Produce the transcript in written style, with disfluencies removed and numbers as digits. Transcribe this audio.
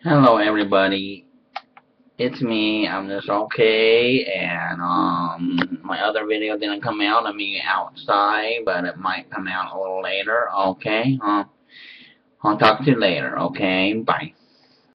Hello everybody, it's me, I'm just okay, and my other video didn't come out of me outside, but it might come out a little later, okay? I'll talk to you later, okay? Bye.